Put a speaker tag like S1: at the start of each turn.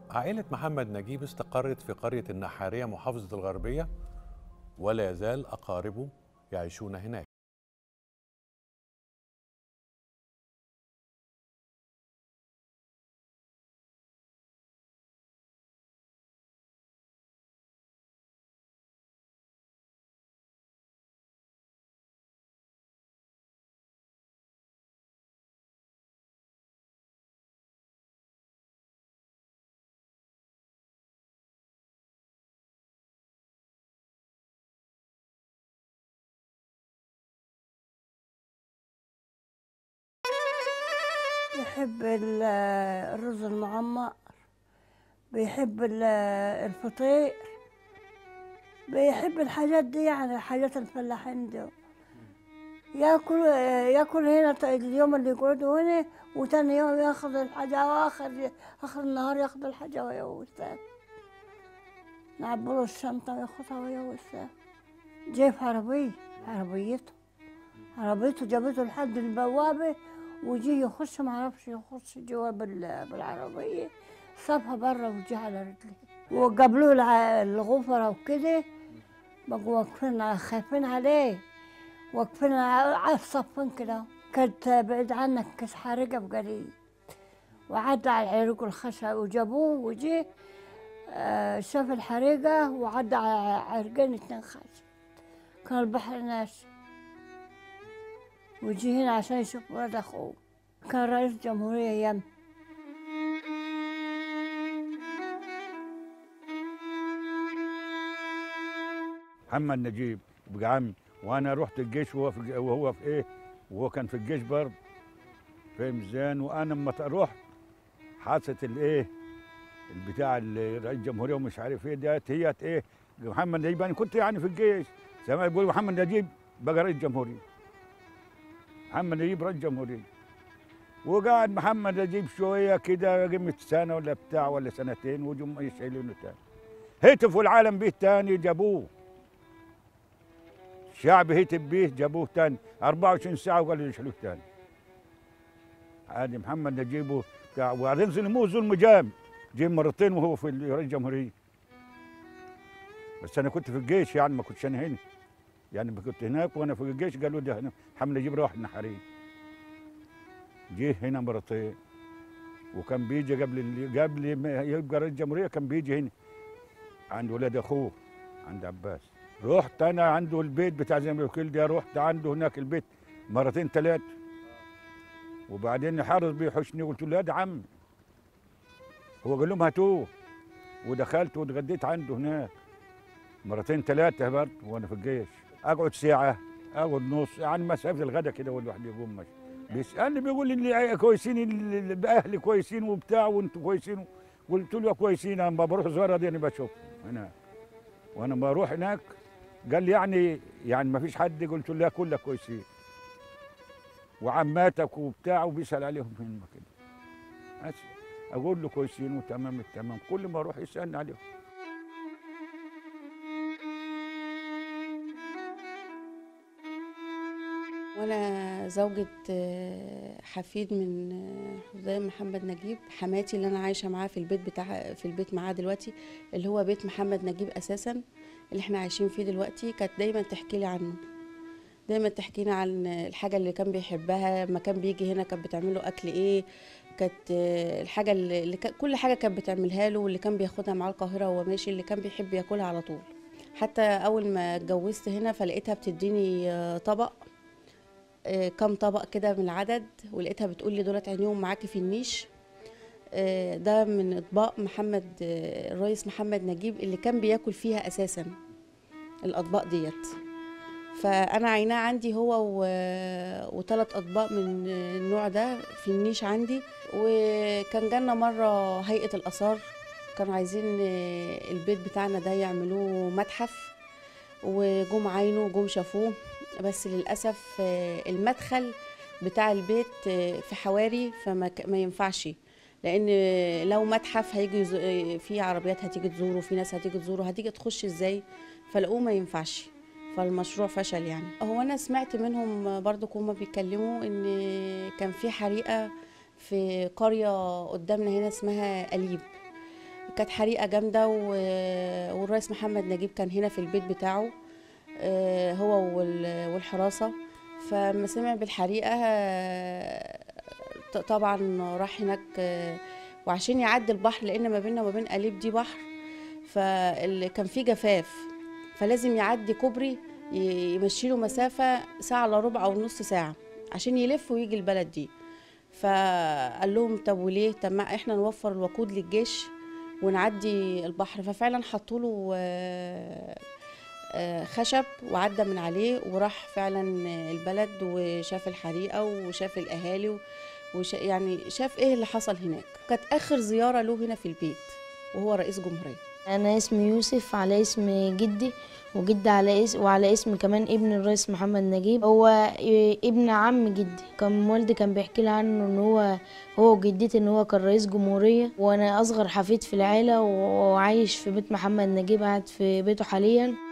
S1: عائلة محمد نجيب استقرت في قرية النحارية محافظة الغربية، ولا يزال أقاربه يعيشون هناك.
S2: يحب الرز المعمر، بيحب الفطير، بيحب الحاجات دي، يعني حاجات الفلاحين دي. ياكل هنا اليوم اللي يقعدوا هنا، وتاني يوم ياخذ الحاجة، آخر النهار ياخذ الحاجة ويا وسام، نعبله الشنطة وياخذها ويا وسام. جايب عربيته جابته لحد البوابة، وجي يخش، معرفش يخش جوا بالعربية، سابها برا وجي على رجليه، وقابلوه الغفرة وكده، بقوا واقفين خايفين عليه، واقفين على الصفين كده. كانت بعيد عنك، كانت حارقة بقليل، وعدى على العرق الخشب وجابوه، وجي شاف الحريقة، وعدى على عرقين 2 خشب، كان البحر ناشف، وجي هنا عشان يشوف ولد أخوه، كان رئيس جمهورية يم.
S3: محمد نجيب بقى عمي، وانا رحت الجيش وهو في ايه، وهو كان في الجيش برضه، فاهم ازاي. وانا لما رحت حادثه الايه البتاع رئيس الجمهوريه ومش عارف ايه ديت، هي ايه محمد نجيب. انا كنت يعني في الجيش زي ما بيقولوا محمد نجيب بقى رئيس جمهوريه، محمد نجيب رئيس جمهوريه. وقعد محمد نجيب شويه كده، قيمه سنه ولا بتاع ولا سنتين، وجم يشيلونه تاني، هتفوا العالم بيه تاني، جابوه الشعب هتف بيه، جابوه تاني 24 ساعه وقالوا يشيلوه تاني. عادي محمد نجيبه بتاع، وبعدين ظلموه ظلم جام، جه مرتين وهو في رئيس الجمهوريه. بس انا كنت في الجيش، يعني ما كنتش انا هنا، يعني كنت هناك وانا في الجيش، قالوا ده هنا محمد نجيب راح النحريه. جه هنا مرتين، وكان بيجي قبل ما يبقى رئيس الجمهوريه كان بيجي هنا عند ولاد اخوه، عند عباس. رحت انا عنده البيت بتاع زي ما بيقول ده، رحت عنده هناك البيت مرتين 3، وبعدين حارس بيحشني، قلت له يا ده عم، هو قال لهم هاتوه، ودخلت واتغديت عنده هناك مرتين 3 برضه وانا في الجيش. اقعد ساعه، اقعد نص، يعني مسافه الغدا كده والواحد يقوم ماشي. بيسالني بيقول لي اللي كويسين، اهلي كويسين وبتاع، وانتوا كويسين. قلت له كويسين، انا بروح زياره دي انا بشوفهم هناك، وانا بروح هناك. قال لي يعني ما فيش حد؟ قلت له لا كلك كويسين، وعماتك وبتاع، وبيسال عليهم في المكان. بس اقول له كويسين وتمام التمام، كل ما اروح يسالني عليهم.
S4: وانا زوجة حفيد من حسين محمد نجيب، حماتي اللي انا عايشه معاه في البيت معاه دلوقتي، اللي هو بيت محمد نجيب اساسا اللي احنا عايشين فيه دلوقتي. كانت دايما تحكي لي عنه، دايما تحكينا عن الحاجه اللي كان بيحبها، لما كان بيجي هنا كانت بتعمل له اكل ايه، كانت الحاجه كل حاجه كانت بتعملها له، واللي كان بياخدها معاه القاهره وهو ماشي، اللي كان بيحب ياكلها على طول. حتى اول ما اتجوزت هنا فلقيتها بتديني طبق، كام طبق كده من العدد، ولقيتها بتقول لي دولت عينيهم معاكي في النيش. ده من اطباق الرئيس محمد نجيب اللي كان بياكل فيها اساسا الاطباق ديت. فانا عيناه عندي هو وثلاث اطباق من النوع ده في النيش عندي. وكان جالنا مره هيئه الاثار، كانوا عايزين البيت بتاعنا ده يعملوه متحف، وجم عينه وجم شافوه. بس للأسف المدخل بتاع البيت في حواري، ما ينفعش، لأن لو متحف هيجي في عربيات هتيجي تزوره، في ناس هتيجي تزوره، هتيجي تخش ازاي؟ فلقوه ما ينفعش، فالمشروع فشل. يعني هو أنا سمعت منهم برضو هما بيتكلموا إن كان في حريقة في قرية قدامنا هنا اسمها أليب، كانت حريقة جامدة والرئيس محمد نجيب كان هنا في البيت بتاعه هو والحراسة. فلما سمع بالحريقة طبعا راح هناك وعشان يعدي البحر، لأن ما بيننا وما بين قليب دي بحر، فكان في جفاف، فلازم يعدي كوبري يمشيله مسافة ساعة إلا ربع أو نص ساعة عشان يلف ويجي البلد دي. فقال لهم طب وليه؟ طب ما احنا نوفر الوقود للجيش ونعدي البحر. ففعلا حطوا له خشب وعدى من عليه وراح فعلا البلد وشاف الحريقة وشاف الأهالي يعني شاف ايه اللي حصل هناك. كانت آخر زيارة له هنا في البيت وهو رئيس جمهورية.
S5: أنا اسمي يوسف على اسم جدي، وجدي وعلى اسم كمان ابن الرئيس محمد نجيب. هو ابن عم جدي، كان والدي كان بيحكي لي عنه ان هو وجدتي ان هو كان رئيس جمهورية، وانا اصغر حفيد في العيلة وعايش في بيت محمد نجيب، قاعد في بيته حاليا.